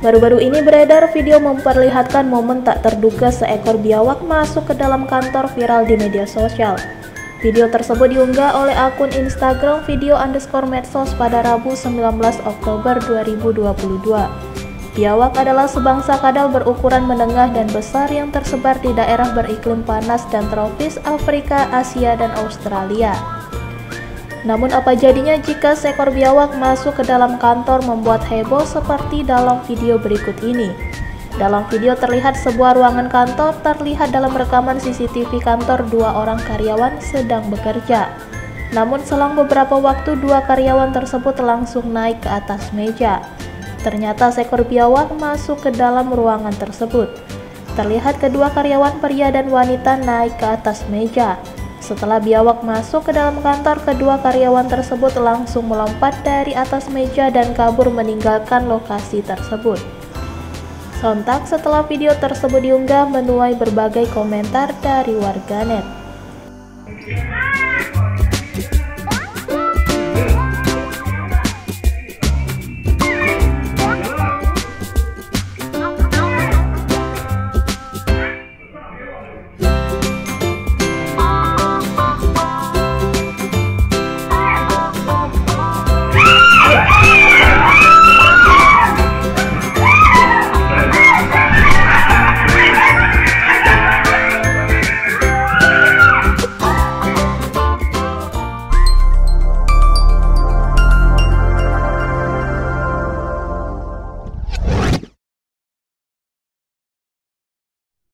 Baru-baru ini beredar video memperlihatkan momen tak terduga seekor biawak masuk ke dalam kantor viral di media sosial. Video tersebut diunggah oleh akun Instagram video_medsos pada Rabu 19 Oktober 2022. Biawak adalah sebangsa kadal berukuran menengah dan besar yang tersebar di daerah beriklim panas dan tropis Afrika, Asia, dan Australia. Namun apa jadinya jika seekor biawak masuk ke dalam kantor membuat heboh seperti dalam video berikut ini. Dalam video terlihat sebuah ruangan kantor terlihat dalam rekaman CCTV kantor dua orang karyawan sedang bekerja. Namun selang beberapa waktu dua karyawan tersebut langsung naik ke atas meja. Ternyata seekor biawak masuk ke dalam ruangan tersebut. Terlihat kedua karyawan pria dan wanita naik ke atas meja. Setelah biawak masuk ke dalam kantor, kedua karyawan tersebut langsung melompat dari atas meja dan kabur meninggalkan lokasi tersebut. Sontak setelah video tersebut diunggah menuai berbagai komentar dari warganet.